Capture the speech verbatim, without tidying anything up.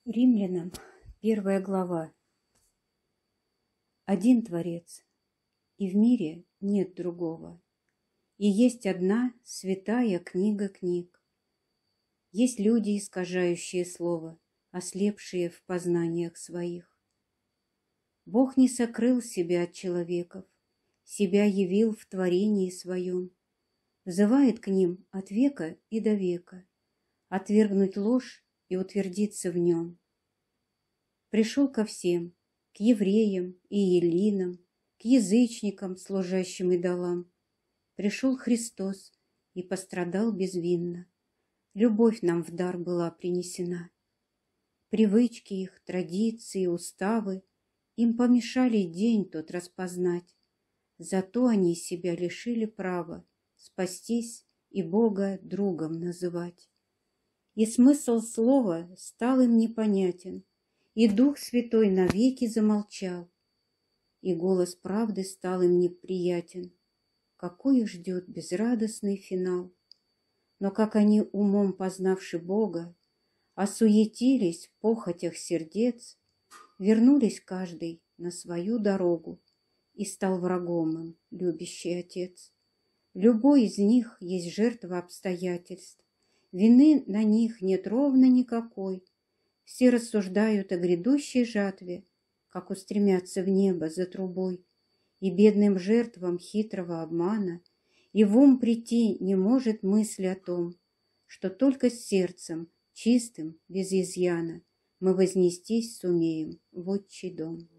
Римлянам, первая глава. Один Творец, и в мире нет другого. И есть одна святая книга книг. Есть люди, искажающие слово, ослепшие в познаниях своих. Бог не сокрыл себя от человеков, себя явил в творении своем, взывает к ним от века и до века, отвергнуть ложь и утвердиться в нем. Пришел ко всем, к евреям и еллинам, к язычникам, служащим идолам. Пришел Христос и пострадал безвинно. Любовь нам в дар была принесена. Привычки их, традиции, уставы им помешали день тот распознать. Зато они себя лишили права спастись и Бога другом называть. И смысл слова стал им непонятен, и Дух Святой навеки замолчал, и голос правды стал им неприятен. Какой их ждет безрадостный финал! Но как они, умом познавши Бога, осуетились в похотях сердец, вернулись каждый на свою дорогу, и стал врагом им любящий Отец. Любой из них есть жертва обстоятельств, вины на них нет ровно никакой. Все рассуждают о грядущей жатве, как устремятся в небо за трубой, и бедным жертвам хитрого обмана и в ум прийти не может мысль о том, что только с сердцем, чистым, без изъяна, мы вознестись сумеем в отчий дом.